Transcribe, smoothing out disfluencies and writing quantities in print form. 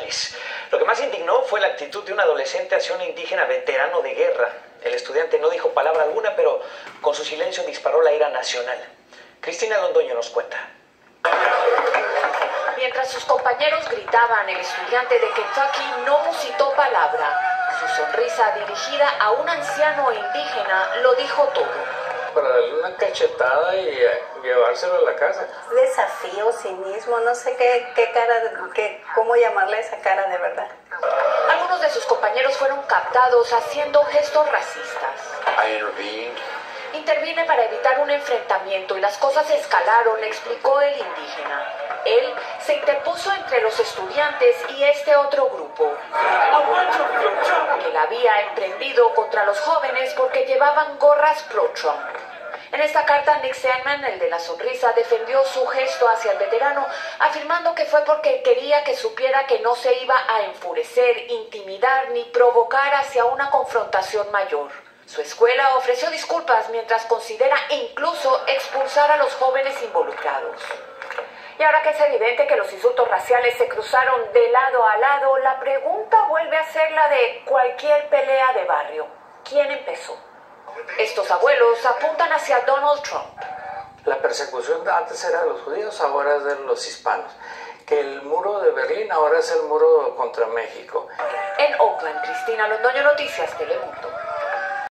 país. Lo que más indignó fue la actitud de un adolescente hacia un indígena veterano de guerra. El estudiante no dijo palabra alguna, pero con su silencio disparó la ira nacional. Cristina Londoño nos cuenta. Mientras sus compañeros gritaban, el estudiante de Kentucky no musitó palabra. Su sonrisa dirigida a un anciano indígena lo dijo todo. Para darle una cachetada y llevárselo a la casa. Desafío, cinismo, no sé cómo llamarle esa cara de verdad. Algunos de sus compañeros fueron captados haciendo gestos racistas. Intervine para evitar un enfrentamiento y las cosas escalaron, explicó el indígena. Él se interpuso entre los estudiantes y este otro grupo, que la había emprendido contra los jóvenes porque llevaban gorras pro-Trump. En esta carta, Nick Sandmann, el de la sonrisa, defendió su gesto hacia el veterano, afirmando que fue porque quería que supiera que no se iba a enfurecer, intimidar ni provocar hacia una confrontación mayor. Su escuela ofreció disculpas mientras considera incluso expulsar a los jóvenes involucrados. Y ahora que es evidente que los insultos raciales se cruzaron de lado a lado, la pregunta vuelve a ser la de cualquier pelea de barrio. ¿Quién empezó? Estos abuelos apuntan hacia Donald Trump. La persecución antes era de los judíos, ahora es de los hispanos. Que el muro de Berlín ahora es el muro contra México. En Oakland, Cristina Londoño, Noticias Telemundo.